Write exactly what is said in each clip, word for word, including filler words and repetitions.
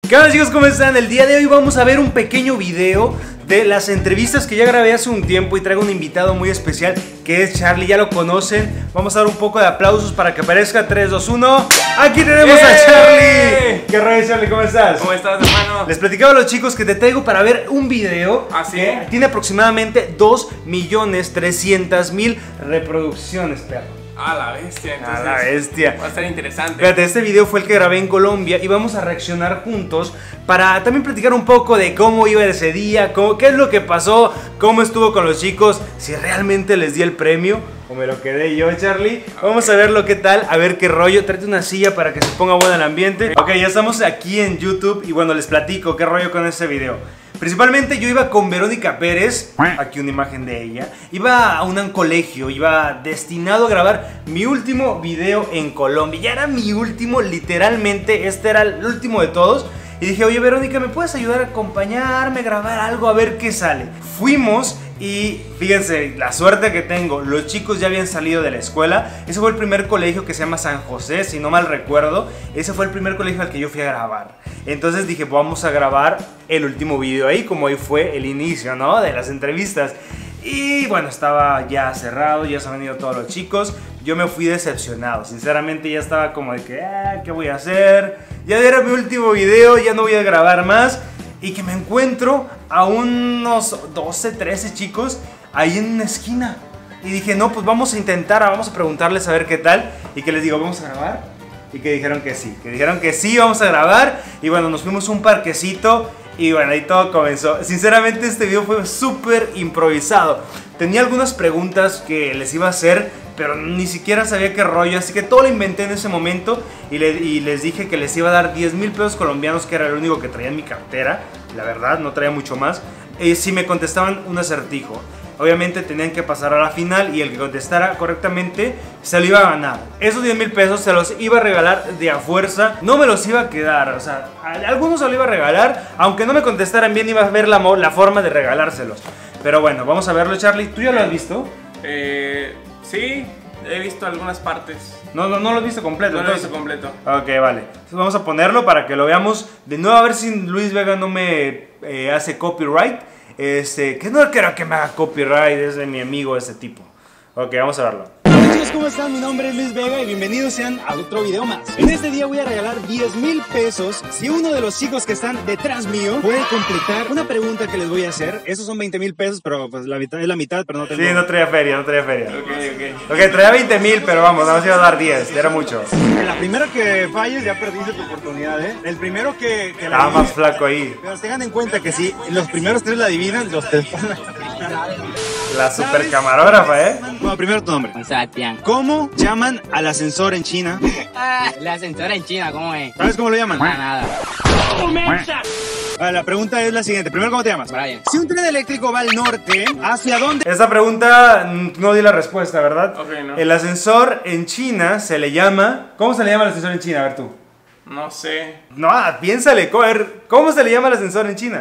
¿Qué onda, chicos? ¿Cómo están? El día de hoy vamos a ver un pequeño video de las entrevistas que ya grabé hace un tiempo y traigo un invitado muy especial que es Charlie, ya lo conocen. Vamos a dar un poco de aplausos para que aparezca. Tres, dos, uno. Aquí tenemos ¡Yay! A Charlie. ¿Qué rollo, Charlie? ¿Cómo estás? ¿Cómo estás, hermano? Les platicaba a los chicos que te traigo para ver un video. ¿Ah, sí? Que tiene aproximadamente dos millones trescientas mil reproducciones, perro. A la bestia, entonces. A la bestia. Va a estar interesante. Fíjate, este video fue el que grabé en Colombia y vamos a reaccionar juntos para también platicar un poco de cómo iba ese día, cómo, qué es lo que pasó, cómo estuvo con los chicos, si realmente les di el premio o me lo quedé yo, Charlie. Okay. Vamos a verlo qué tal, a ver qué rollo. Tráete una silla para que se ponga bueno el ambiente. Ok, ya estamos aquí en YouTube y bueno, les platico qué rollo con este video. Principalmente yo iba con Verónica Pérez, aquí una imagen de ella. Iba a un colegio, iba destinado a grabar mi último video en Colombia. Ya era mi último, literalmente, este era el último de todos. Y dije, oye Verónica, ¿me puedes ayudar a acompañarme, a grabar algo, a ver qué sale? Fuimos y fíjense la suerte que tengo, los chicos ya habían salido de la escuela. Ese fue el primer colegio que se llama San José, si no mal recuerdo. Ese fue el primer colegio al que yo fui a grabar. Entonces dije, vamos a grabar el último video ahí, como hoy fue el inicio, ¿no? De las entrevistas. Y bueno, estaba ya cerrado, ya se han venido todos los chicos. Yo me fui decepcionado, sinceramente ya estaba como de que, ah, ¿qué voy a hacer? Ya era mi último video, ya no voy a grabar más. Y que me encuentro a unos doce, trece chicos ahí en una esquina. Y dije, no, pues vamos a intentar, vamos a preguntarles a ver qué tal. Y que les digo, ¿vamos a grabar? Y que dijeron que sí, que dijeron que sí, vamos a grabar. Y bueno, nos fuimos a un parquecito y bueno, ahí todo comenzó. Sinceramente este video fue súper improvisado. Tenía algunas preguntas que les iba a hacer, pero ni siquiera sabía qué rollo. Así que todo lo inventé en ese momento y, le, y les dije que les iba a dar diez mil pesos colombianos, que era lo único que traía en mi cartera. La verdad, no traía mucho más. eh, Si me contestaban un acertijo. Obviamente tenían que pasar a la final y el que contestara correctamente se lo iba a ganar. Esos diez mil pesos se los iba a regalar de a fuerza. No me los iba a quedar, o sea, a algunos se los iba a regalar. Aunque no me contestaran bien, iba a ver la, la forma de regalárselos. Pero bueno, vamos a verlo, Charlie. ¿Tú ya lo has visto? Eh, sí, he visto algunas partes. No, no, no lo has visto completo. No lo he visto completo. Ok, vale. Entonces vamos a ponerlo para que lo veamos de nuevo, a ver si Luis Vega no me eh, hace copyright. Este, que no quiero que me haga copyright, es de mi amigo ese tipo. Ok, vamos a verlo. Hola chicos, ¿cómo están? Mi nombre es Luis Vega y bienvenidos sean a otro video más. En este día voy a regalar diez mil pesos si uno de los chicos que están detrás mío puede completar una pregunta que les voy a hacer. Esos son veinte mil pesos, pero pues la mitad es la mitad, pero no tengo... Sí, no traía feria, no traía feria. Ok, ok. Ok, traía veinte mil, pero vamos, nada más iba a dar diez, ya era mucho. La primera que falles ya perdiste tu oportunidad, ¿eh? El primero que... que Estaba más flaco ahí. Pero tengan en cuenta que si los primeros tres la adivinan, los tres... La super camarógrafa, ¿eh? Bueno, primero tu nombre. Sebastián. ¿Cómo llaman al ascensor en China? Ah, la ascensora en China, ¿cómo es? ¿Sabes cómo lo llaman? Para nada. Vale, la pregunta es la siguiente. Primero, ¿cómo te llamas? Brian. Si un tren eléctrico va al norte, ¿hacia dónde? Esta pregunta no di la respuesta, ¿verdad? Ok, no. El ascensor en China se le llama... ¿Cómo se le llama el ascensor en China? A ver tú. No sé. No, piénsale, a ver, ¿cómo se le llama el ascensor en China?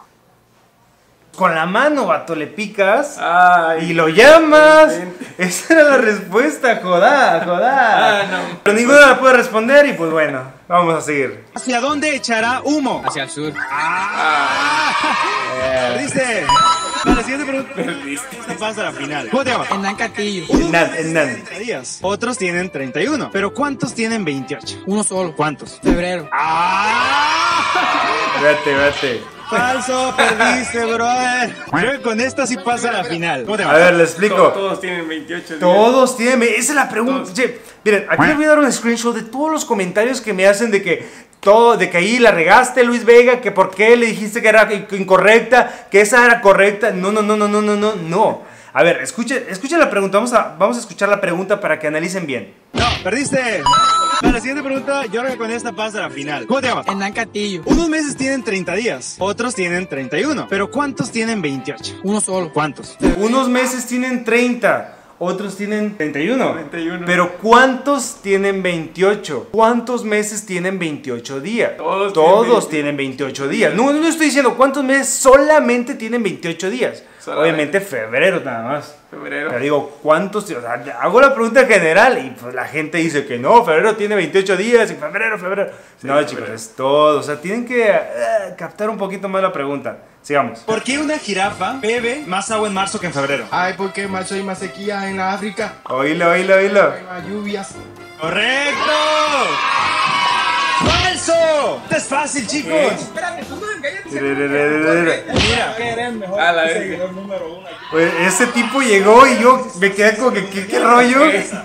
Con la mano, vato, le picas Ay, y lo llamas. Esa era la respuesta, jodá, jodá. Ah, no. Pero ninguno la puede responder y pues bueno, vamos a seguir. ¿Hacia dónde echará humo? Hacia el sur. ¡Ah! ¡Perdiste! Vale, siguiente pregunta. Perdiste. Esta pasa a la final. ¿Cómo te llamas? Hernán Castillo. Hernán, Hernán. treinta días. Otros tienen treinta y uno. ¿Pero cuántos tienen veintiocho? Uno solo. ¿Cuántos? Febrero. ¡Ah! Vete, vete. Falso, perdiste, brother. Creo que con esta sí pasa a la final. ¿Cómo te A llamas? ver, le explico. Todos, todos tienen veintiocho días. Todos tienen, esa es la pregunta. Todos. Che, miren, aquí les voy a dar un screenshot de todos los comentarios que me hacen de que todo, de que ahí la regaste, Luis Vega, que por qué le dijiste que era incorrecta, que esa era correcta. No, no, no, no, no, no, no, no. A ver, escuchen, escuchen la pregunta. Vamos a, vamos a escuchar la pregunta para que analicen bien. No, perdiste. Vale, la siguiente pregunta, yo creo que con esta pasa a la final. ¿Cómo te llamas? Hernán Castillo. Unos meses tienen treinta días, otros tienen treinta y uno. ¿Pero cuántos tienen veintiocho? Uno solo. ¿Cuántos? Unos meses tienen treinta, otros tienen treinta y uno. treinta y uno. Pero ¿cuántos tienen veintiocho? ¿Cuántos meses tienen veintiocho días? Todos Todos tienen tienen veintiocho días. No, no estoy diciendo cuántos meses solamente tienen veintiocho días. Obviamente febrero nada más. Febrero. Pero digo, ¿cuántos? O sea, hago la pregunta en general y pues la gente dice que no, febrero tiene veintiocho días y febrero, febrero. Sí, no, febrero. chicos, es todo. O sea, tienen que eh, captar un poquito más la pregunta. Sigamos. ¿Por qué una jirafa bebe más agua en marzo que en febrero? Ay, porque en marzo hay más sequía en la África. Oílo, oílo, oílo. Hay más lluvias. ¡Correcto! ¡Falso! Esto es fácil, chicos. Espérate, tú no engañas. Mira, A la vez. Pues ese tipo llegó y yo me quedé como que, ¿qué, qué rollo?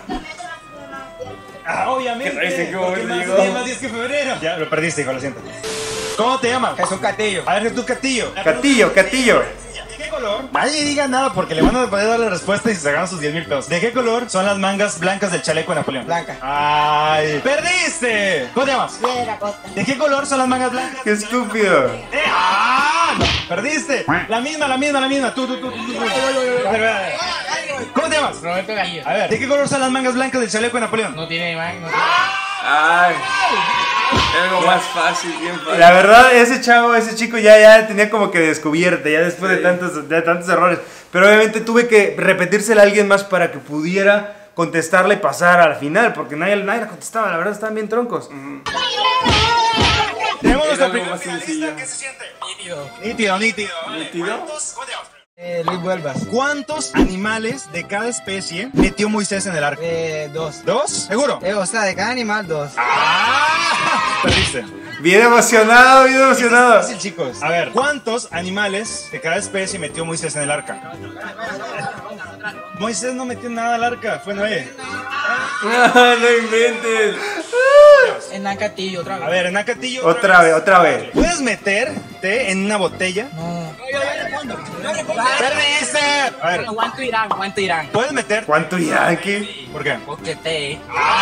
ah, obviamente. ¿Qué dice que porque hoy más llegó? días, más días que febrero. Ya, lo perdiste, hijo, lo siento. ¿Cómo te llamas? Jesús Castillo. A ver, Jesús Castillo. Catillo, Catillo. ¿De qué color? Nadie diga nada porque le van a poder dar la respuesta y se ganan sus diez mil pesos. ¿De qué color son las mangas blancas del chaleco de Napoleón? Blanca. ¡Ay! ¡Perdiste! ¿Cómo te llamas? ¿De qué color son las mangas blancas? Qué estúpido. Eh, ¡Ah! No, ¡perdiste! La misma, la misma, la misma. Tú, tú, tú, tú, tú. A ver, a ver. ¿Cómo te llamas? Roberto Galillo. A ver, ¿de qué color son las mangas blancas del chaleco de Napoleón? No tiene imagen. No Ay. Algo más fácil, bien fácil. La verdad, ese chavo, ese chico ya, ya tenía como que descubierta, ya después de, Sí. tantos, de tantos errores. Pero obviamente tuve que repetírsela a alguien más para que pudiera contestarle y pasar al final, porque nadie, nadie la contestaba, la verdad estaban bien troncos. Tenemos Es nuestra algo primera más finalista. sencillo. ¿Qué se siente? Nítido. Nítido, nítido. ¿Nítido? ¿Cuántos, ¿Cómo te llamas? Eh, Luis Vuelvas. ¿Cuántos animales de cada especie metió Moisés en el arca? Eh, dos. ¿Dos? ¿Seguro? Eh, o sea, de cada animal, dos. ¡Ah! Perdiste. Bien emocionado, bien emocionado. Fácil, chicos. A ver, ¿cuántos animales de cada especie metió Moisés en el arca? Moisés no metió nada al arca, fue Noé. No, no inventes. Hernán Castillo, otra vez. A ver, en Catillo. Otra vez, otra vez. ¿Puedes meterte en una botella? No. ¡Perdiste! A ver, ¿Cuánto irán? ¿Cuánto irán? ¿puedes meter? ¿Cuánto yankee? ¿Por qué? Porque te.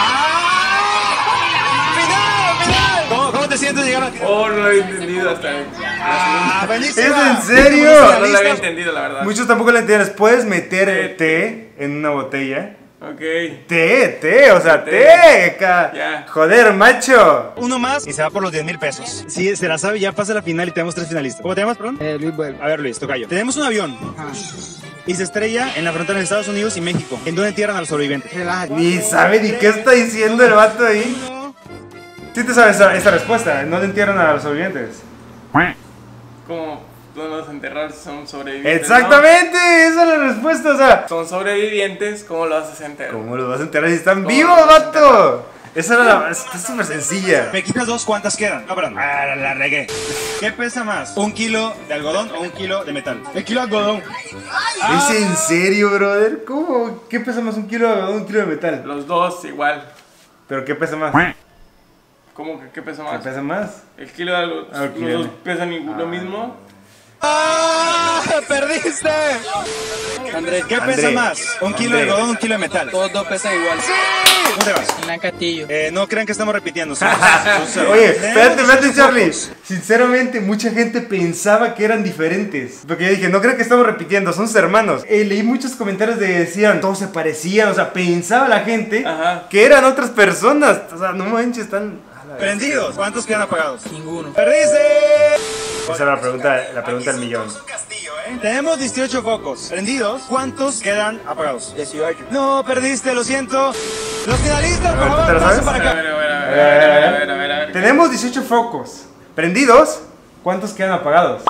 ¡Final! ¡Final! ¿Cómo, cómo te sientes llegar a... Oh, no lo he entendido hasta ahí. ¡Ah, buenísima! ¿Es en serio? No lo había entendido, la verdad. Muchos tampoco lo entienden. ¿Puedes meter té en una botella? Ok. Té, té, o sea, té. Té. ca- Ya. Joder, macho. Uno más y se va por los diez mil pesos. Si se la sabe, ya pasa la final y tenemos tres finalistas. ¿Cómo te llamas, perdón? Eh, Luis Vuelvas. A ver, Luis, tocayo. Tenemos un avión y se estrella en la frontera de Estados Unidos y México. ¿En dónde entierran a los sobrevivientes? Relájate. Ni sabe ni qué está diciendo el vato ahí. Uno. Sí te sabes esa, esa respuesta. ¿No te entierran a los sobrevivientes? Como los enterrados son sobrevivientes. Exactamente, esa es la respuesta. O sea, ¿no? Son sobrevivientes, ¿cómo lo haces enterar? ¿cómo los vas a enterrar si están ¿Cómo vivos, los vas a vato? Esa era la. Está súper sencilla. Me quitas dos, ¿cuántas quedan? No, perdón. Ah, la, la regué. ¿Qué pesa más? ¿Un kilo de algodón o un kilo de metal? El kilo de algodón. ¿Es en serio, brother? ¿Cómo? ¿Qué pesa más, un kilo de algodón o un kilo de metal? Los dos igual. ¿Pero qué pesa más? ¿Cómo que qué pesa ¿Qué más? pesa más? El kilo de algo, Ah, ok. los dos pesan igual- lo mismo. ¡Ah! ¡Perdiste! Andrés. ¿Qué pesa André. más? ¿Un kilo de André. algodón o un kilo de metal? Todos dos pesan igual. ¿Cómo te vas? Hernán Castillo. Eh, no crean que estamos repitiendo. somos- somos- Oye, espérate, espérate, Tenemos Charlie. focos. Sinceramente, mucha gente pensaba que eran diferentes. Porque yo dije, no creo que estamos repitiendo, son sus hermanos. Eh, leí muchos comentarios de decían, todos se parecían. O sea, pensaba la gente Ajá. que eran otras personas. O sea, no manches, están. a la vez. Prendidos. ¿Cuántos quedan apagados? Ninguno. ¡Perdiste! Esa era la pregunta, la pregunta del millón. Tenemos dieciocho focos. Prendidos. ¿Cuántos quedan apagados? dieciocho. No, perdiste, lo siento. Los finalistas, por A ver, ¿tú favor, te lo pasen sabes? para A acá. ver, a ver, a ver, a ver, a ver, a ver, a ver. Tenemos dieciocho focos. Prendidos, ¿cuántos quedan apagados?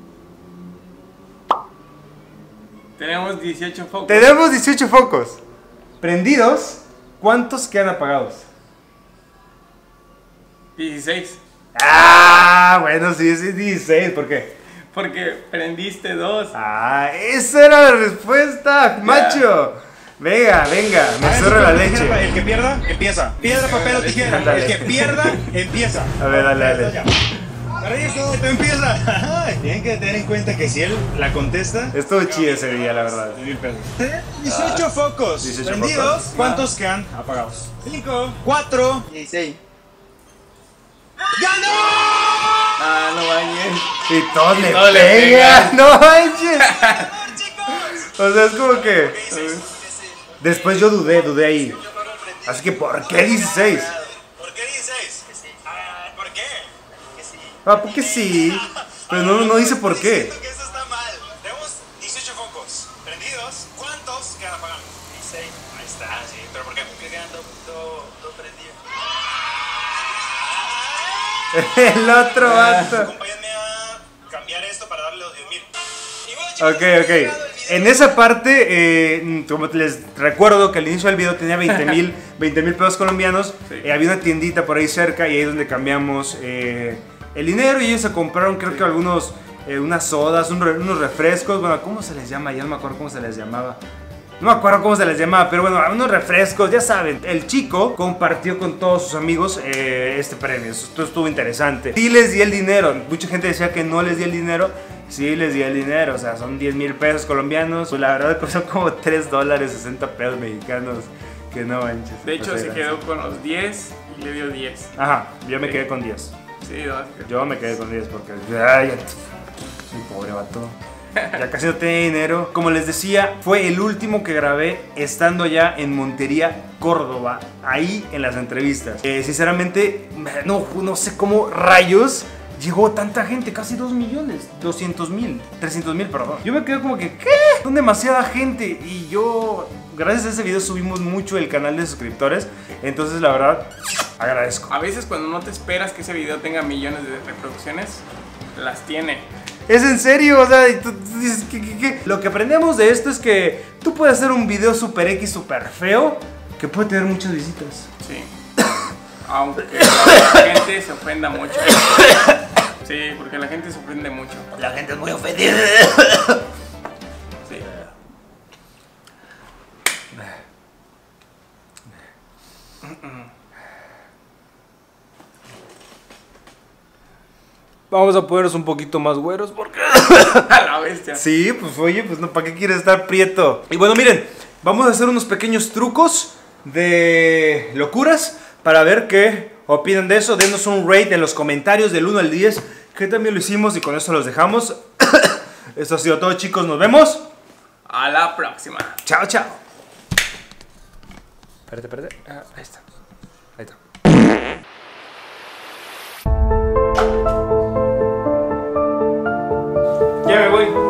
Tenemos dieciocho focos. Tenemos dieciocho focos. Prendidos, ¿cuántos quedan apagados? dieciséis. Ah, bueno, sí, sí, dieciséis, ¿por qué? Porque prendiste dos. Ah, esa era la respuesta, macho. Venga, venga, me Hagan zorro su la papel, tijera, leche. El que pierda, empieza. Piedra, papel o tijera. Ándale. El que pierda, empieza. A ver, dale, dale. Ya. Perdiste, tú empieza. Ay, tienen que tener en cuenta que si él la contesta, Estuvo chido ese día, la verdad. mil pesos. dieciocho focos. dieciocho Prendidos. focos. ¿Cuántos quedan apagados? cinco, cuatro. dieciséis. ¡Ganó! Ah, no bañes. Y todos le todos le pegan, pegan. no manches. O sea, es como que. Después yo dudé, dudé ahí. Así que, ¿por qué dieciséis? ¿Por qué dieciséis? Ah, ¿por qué? Ah, porque sí. Pero no, no dice por qué. Siento que eso está mal. Tenemos dieciocho focos. El otro vato. Acompáñenme a cambiar esto para darle los diez mil. Ok, ok. En esa parte, eh, como les recuerdo que al inicio del video tenía veinte mil pesos colombianos. Sí. Eh, había una tiendita por ahí cerca y ahí es donde cambiamos eh, el dinero. Y ellos se compraron, creo Sí. que algunos, eh, unas sodas, un re- unos refrescos. Bueno, ¿cómo se les llama? Ya no me acuerdo cómo se les llamaba. No me acuerdo cómo se les llamaba, pero bueno, unos refrescos, ya saben. El chico compartió con todos sus amigos eh, este premio. Esto estuvo interesante. Sí les di el dinero. Mucha gente decía que no les di el dinero. Sí les di el dinero, o sea, son diez mil pesos colombianos. Pues la verdad son como tres dólares, sesenta pesos mexicanos. Que no manches. De hecho, O sea, se quedó con los diez y le dio diez. Ajá, yo me Sí. quedé con diez. Sí, no, Yo me quedé con diez porque... Ay, soy pobre vato. Ya casi no tenía dinero. Como les decía, fue el último que grabé estando ya en Montería, Córdoba. Ahí en las entrevistas. Eh, sinceramente, no, no sé cómo rayos llegó tanta gente. Casi dos millones. doscientos mil. trescientos mil, perdón. Yo me quedé como que, ¿qué? Son demasiada gente. Y yo, gracias a ese video subimos mucho el canal de suscriptores. Entonces, la verdad, agradezco. A veces cuando no te esperas que ese video tenga millones de reproducciones, las tiene. Es en serio, o sea, y tú, tú dices, ¿qué, qué, qué? Lo que aprendemos de esto es que tú puedes hacer un video super X, super feo, que puede tener muchas visitas. Sí. Aunque la gente se ofenda mucho. Sí, porque la gente se ofende mucho. La gente es muy ofendida. Sí. Vamos a ponernos un poquito más güeros porque... A la bestia. Sí, pues oye, pues no, ¿para qué quieres estar prieto? Y bueno, miren, vamos a hacer unos pequeños trucos de locuras para ver qué opinan de eso. Denos un rate en los comentarios del uno al diez, que también lo hicimos y con eso los dejamos. Esto ha sido todo, chicos, nos vemos. A la próxima. Chao, chao. Espérate, espérate. Ah, ahí está. Ahí está. Ya me voy.